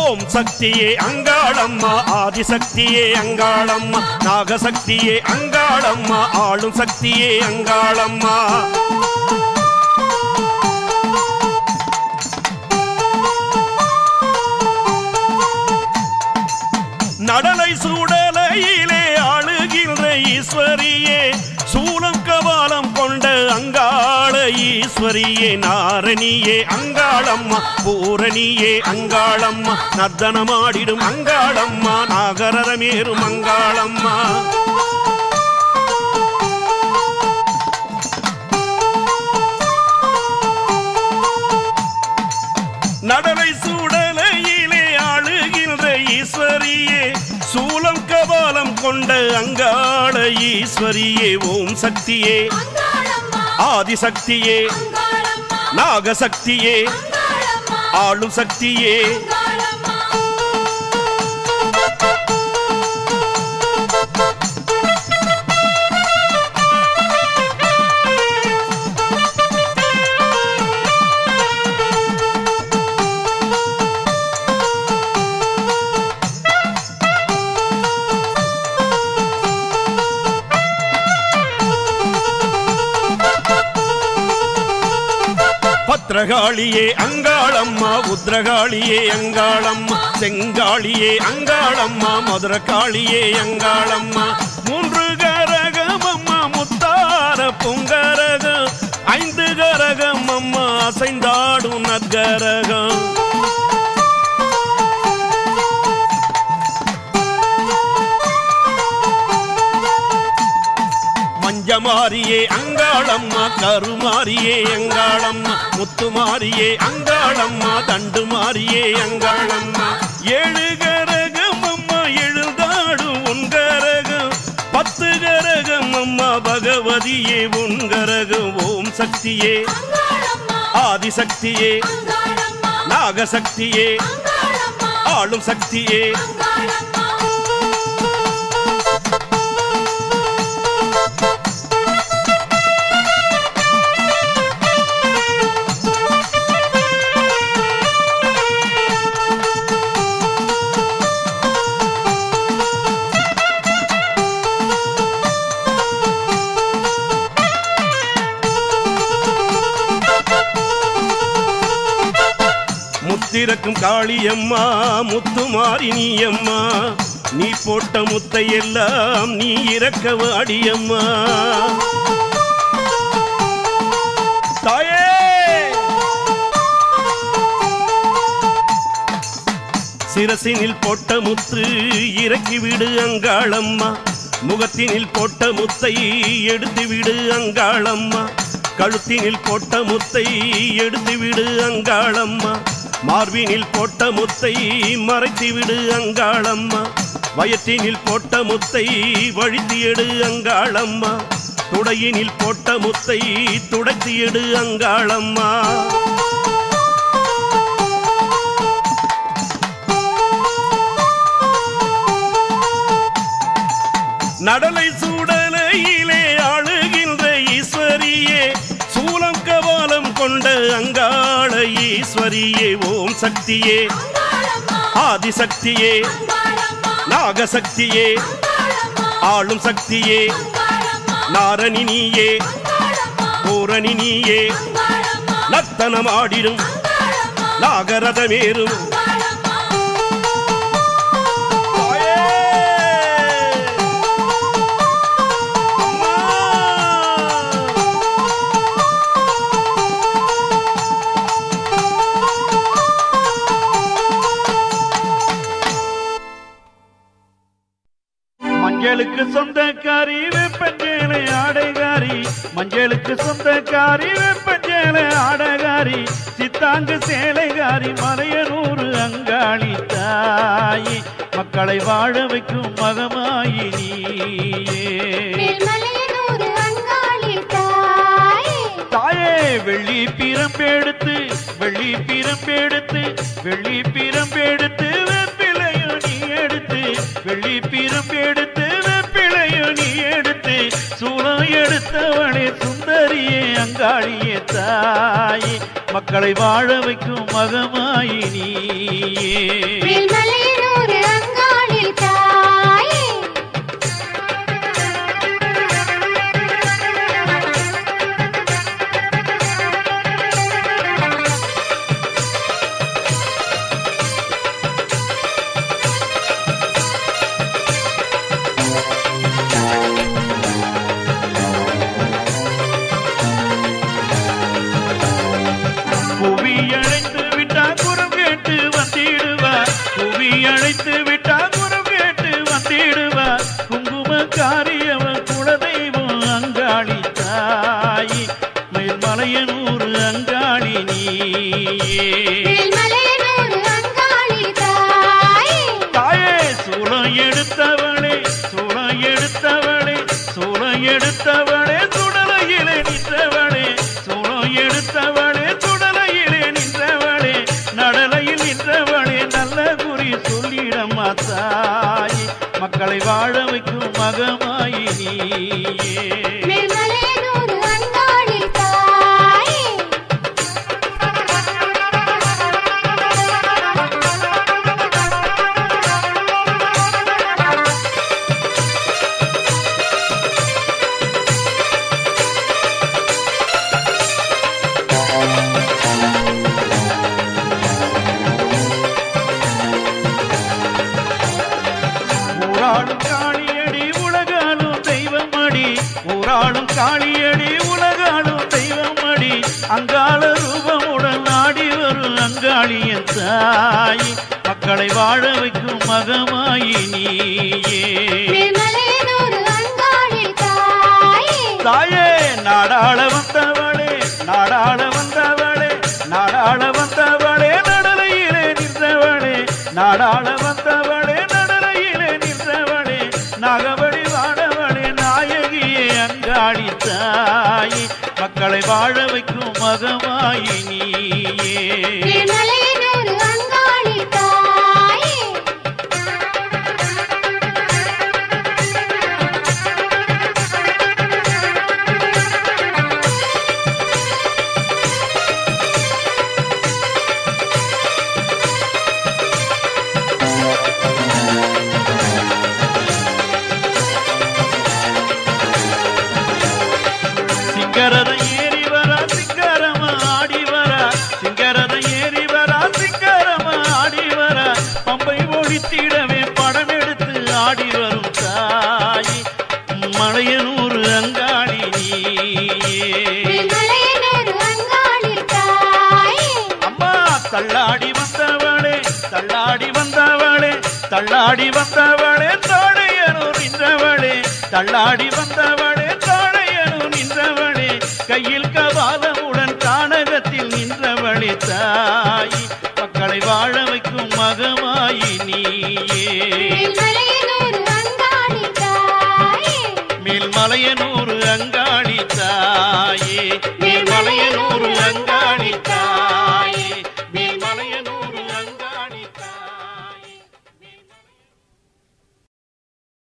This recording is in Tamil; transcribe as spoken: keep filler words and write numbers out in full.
ஓம் சக்தியே அங்காளம்மா ஆதிசக்தியே அங்காளம்மா நாகசக்தியே அங்காளம்மா ஆளும் சக்தியே அங்காளம்மா நடலை சூடலையிலே ஆளுகின்ற ஈஸ்வரியே சூலம் கபாலம் கொண்ட அங்காள ஈஸ்வரியே நாரணியே அங்காளம்மா பூரணியே அங்காளம்மா நர்த்தனமாடிடும் அங்காளம்மா நாகரரமேறும் அங்காளம்மா நடலை சூடலையிலே ஆளுகின்ற ஈஸ்வரியே சூலம் கபாலம் கொண்ட அங்காள ஈஸ்வரியே ஓம் சக்தியே ஆதிசக்தியே நாகசக்தியே ஆளும் சக்தியே பத்ரகாளியே அங்காளம்மா உத்ரகாளியே அங்காளம்மா செங்காளியே அங்காளம்மா மதுரகாளியே அங்காளம்மா மூன்று கரகம் அம்மா முத்தார பொங்கரகம் ஐந்து கரகம் அம்மா அசைந்தாடும் நற்கரகம் மஞ்சமாரியே அங்காளம்மா கருமாரியே அங்காளம்மா முத்துமாரியே அங்காளம்மா தண்டுமாரியே அங்காளம்மா ஏழு கரகம் அம்மா எழுதாடும் உன்கரகம் பத்து கரகம் அம்மா பகவதியே உன்கரகம் ஓம் சக்தியே ஆதிசக்தியே நாகசக்தியே ஆளும் சக்தியே முத்திரக்கும் காளியம்மா முத்துமாரி நீ அம்மா நீ போட்ட முத்தை எல்லாம் நீ இறக்க வாடியம்மா தாயே சிரசினில் போட்ட முத்து இறக்கி விடு அங்காளம்மா முகத்தினில் போட்ட முத்தை எடுத்து விடு அங்காளம்மா கழுத்தினில் போட்ட முத்தை எடுத்து விடு அங்காளம்மா மார்பினில் போட்ட முத்தை மறைத்து விடு அங்காளம்மா வயற்றினில் போட்ட முத்தை வழித்து எடு அங்காளம்மா துடையினில் போட்ட முத்தை துடைத்து எடு அங்காளம்மா நடலை சூடலையிலே ஆளுகின்ற ஈஸ்வரியே சூலம் கபாலம் கொண்ட அங்காள ஈஸ்வரியே ஓம் சக்தியே ஆதிசக்தியே நாகசக்தியே ஆளும் சக்தியே நாரணி நீயே பூரணி நீயே நர்த்தனமாடிடும் நாகரதமேறும் மஞ்சளுக்கு சொந்தக்காரி வெப்பஞ்சேலை ஆடைகாரி மஞ்சளுக்கு சொந்தக்காரி வெப்பஞ்சேலை ஆடைகாரி சித்தாங்கு சேலைகாரி மலையனூறு அங்காளி தாயி மக்களை வாழ வைக்கும் மகமாயி நீயே தாயே வெள்ளி பிரம்பெடுத்து வெள்ளி பிரம்பெடுத்து வெள்ளி பிரம்பெடுத்து வெப்பிலையும் நீ எடுத்து வெள்ளி பிரம்பெடுத்து வெப்பிலையும் நீ எடுத்து சூளம் எடுத்தவளே சுந்தரியே அங்க அங்காளியே தாயே மக்களை வாழ வைக்கும் மகமாயி நீயே மேல்மலையனூர் அங்காளி தாயே புவி அழைத்து விட்டா குரம் கேட்டு வந்திடுவா புவி அழைத்து விட்டா குரம் கேட்டு வந்திடுவா குங்கும காரியவன் குலதெய்வம் அங்காளி தாயி மேல்மலையனூர் அங்காளி நீயே மேல்மலையனூர் அங்காளி தாயே தாயே சூளம் எடுத்தவளே சூளம் எடுத்தவளே சூளம் எடுத்தவளே சுடலையிலே நின்றவளே சூளம் எடுத்தவளே சுடலையிலே நின்றவளே நடலையில் நின்றவளே நல்ல குறி சொல்லிடம்மா தாய் மக்களை வாழ வைக்கும் மகமாயி நீயே மேல்மலையனூர் அங்காளி தாயே ஊராளும் காளியடி உலகாலும் தெய்வமடி ஊராளும் காளியடி உலகாலும் தெய்வமடி அங்காள ரூபமுடன் ஆடி வரும் அங்காளியன் தாய் மக்களை வாழ வைக்கும் மகமாயி நீயே மேல்மலையனூர் அங்காளி தாயே தாயே நாடாள வந்தவளே நாடாள வந்தவளே நாடாள வந்தவளே நடலையிலே நின்றவளே நாடாள வந்தவளே நடலையிலே நின்றவளே நாகவழி வாடவளே நாயகியே அங்காளி தாய் மக்களை வாழ வைக்கும் மகமாயி நீயே மேல்மலையனூர் அங்காளி தாயே சிங்கரத ஏறி வரா சிங்கரமா ஆடி வரா சிங்கரத ஏறி வரா சிங்கரமா ஆடி வரா பம்பை ஒழித்திடவே படம் எடுத்து ஆடி வரும் தாய் மலையனூர் அங்காளி நீயே மேல்மலையனூர் அங்காளி தாயே அம்மா தள்ளாடி வந்தவளே தள்ளாடி வந்தவளே தள்ளாடி வந்தவளே தாழையனூர் நின்றவளே தள்ளாடி வந்தவளே தாழையனூர் நின்றவளே கையில் கபாலமுடன் கானகத்தில் நின்றவளே தாய் மக்களை வாழ வைக்கும் மகமாயி நீயே மேல்மலையனூர் அங்காளி தாயே மேல்மலையனூர் அங்காளி தாயே மேல்மலையனூர்